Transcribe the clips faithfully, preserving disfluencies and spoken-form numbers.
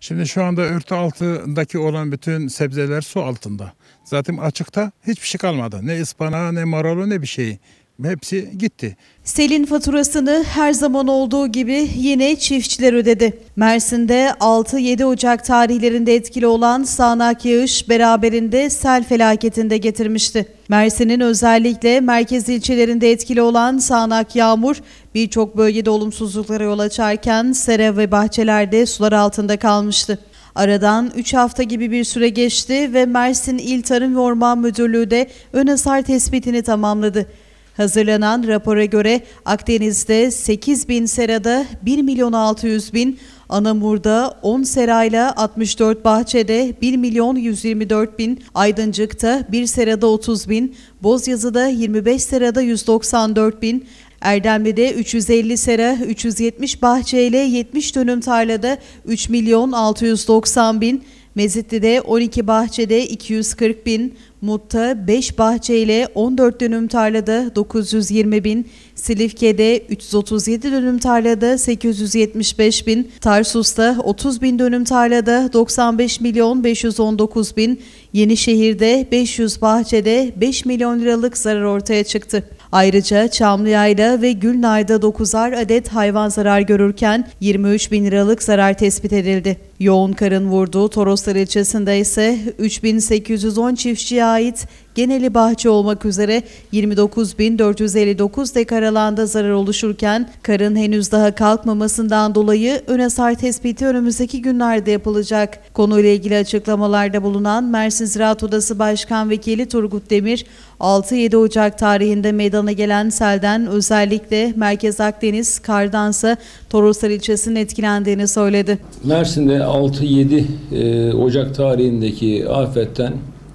Şimdi şu anda örtü altındaki olan bütün sebzeler su altında. Zaten açıkta hiçbir şey kalmadı. Ne ıspanağı, ne marulu, ne bir şey. Hepsi gitti. Selin faturasını her zaman olduğu gibi yine çiftçiler ödedi. Mersin'de altı yedi Ocak tarihlerinde etkili olan sağanak yağış beraberinde sel felaketinde getirmişti. Mersin'in özellikle merkez ilçelerinde etkili olan sağanak yağmur birçok bölgede olumsuzluklara yol açarken sera ve bahçelerde sular altında kalmıştı. Aradan üç hafta gibi bir süre geçti ve Mersin İl Tarım ve Orman Müdürlüğü de ön hasar tespitini tamamladı. Hazırlanan rapora göre Akdeniz'de sekiz bin serada bir milyon altı yüz bin, Anamur'da on serayla altmış dört bahçede bir milyon yüz yirmi dört bin, Aydıncık'ta bir serada otuz bin, Bozyazı'da yirmi beş serada yüz doksan dört bin, Erdemli'de üç yüz elli sera, üç yüz yetmiş bahçeyle yetmiş dönüm tarlada üç milyon altı yüz doksan bin, Mezitli'de on iki bahçede iki yüz kırk bin, Mut'ta beş bahçeyle on dört dönüm tarlada dokuz yüz yirmi bin, Silifke'de üç yüz otuz yedi dönüm tarlada sekiz yüz yetmiş beş bin, Tarsus'ta otuz bin dönüm tarlada doksan beş milyon beş yüz on dokuz bin, Yenişehir'de beş yüz bahçede beş milyon liralık zarar ortaya çıktı. Ayrıca Çamlıyayla ve Gülnar'da dokuzar adet hayvan zarar görürken yirmi üç bin liralık zarar tespit edildi. Yoğun karın vurduğu Toroslar ilçesinde ise üç bin sekiz yüz on çiftçiye ait geneli bahçe olmak üzere yirmi dokuz bin dört yüz elli dokuz dekar alanda zarar oluşurken karın henüz daha kalkmamasından dolayı ön hasar tespiti önümüzdeki günlerde yapılacak. Konuyla ilgili açıklamalarda bulunan Mersin Ziraat Odası Başkan Vekili Turgut Demir, altı yedi Ocak tarihinde meydana gelen selden özellikle Merkez Akdeniz, Kardansa, Toroslar ilçesinin etkilendiğini söyledi. Mersin'de altı yedi Ocak tarihindeki afetten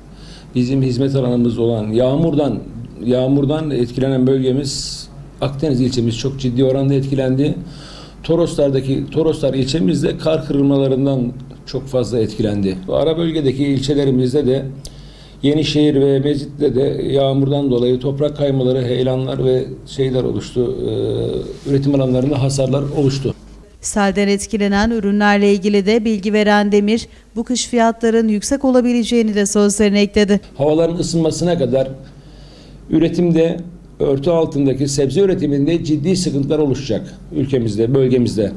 bizim hizmet alanımız olan yağmurdan yağmurdan etkilenen bölgemiz Akdeniz ilçemiz çok ciddi oranda etkilendi. Toroslar'daki Toroslar ilçemizde kar kırılmalarından çok fazla etkilendi. Ara bölgedeki ilçelerimizde de Yenişehir ve Mezit'te de yağmurdan dolayı toprak kaymaları, heyelanlar ve şeyler oluştu. Ee, üretim alanlarında hasarlar oluştu. Selden etkilenen ürünlerle ilgili de bilgi veren Demir, bu kış fiyatların yüksek olabileceğini de sözlerine ekledi. Havaların ısınmasına kadar üretimde, örtü altındaki sebze üretiminde ciddi sıkıntılar oluşacak ülkemizde, bölgemizde.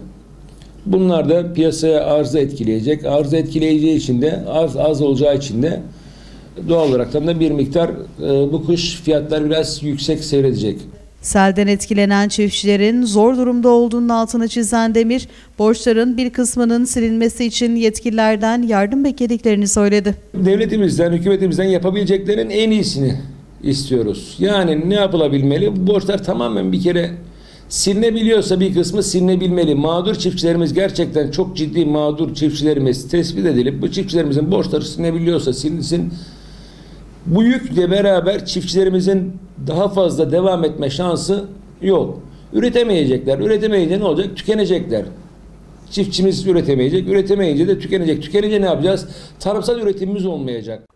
Bunlar da piyasaya arzı etkileyecek. Arzı etkileyeceği için de, arz az olacağı için de doğal olarak da bir miktar e, bu kış fiyatlar biraz yüksek seyredecek. Selden etkilenen çiftçilerin zor durumda olduğunun altını çizen Demir, borçların bir kısmının silinmesi için yetkililerden yardım beklediklerini söyledi. Devletimizden, hükümetimizden yapabileceklerin en iyisini istiyoruz. Yani ne yapılabilmeli? Bu borçlar tamamen bir kere silinebiliyorsa bir kısmı silinebilmeli. Mağdur çiftçilerimiz gerçekten çok ciddi mağdur çiftçilerimiz tespit edilip bu çiftçilerimizin borçları silinebiliyorsa silinsin. Bu yükle beraber çiftçilerimizin daha fazla devam etme şansı yok. Üretemeyecekler. Üretemeyince ne olacak? Tükenecekler. Çiftçimiz üretemeyecek. Üretemeyince de tükenecek. Tükenince ne yapacağız? Tarımsal üretimimiz olmayacak.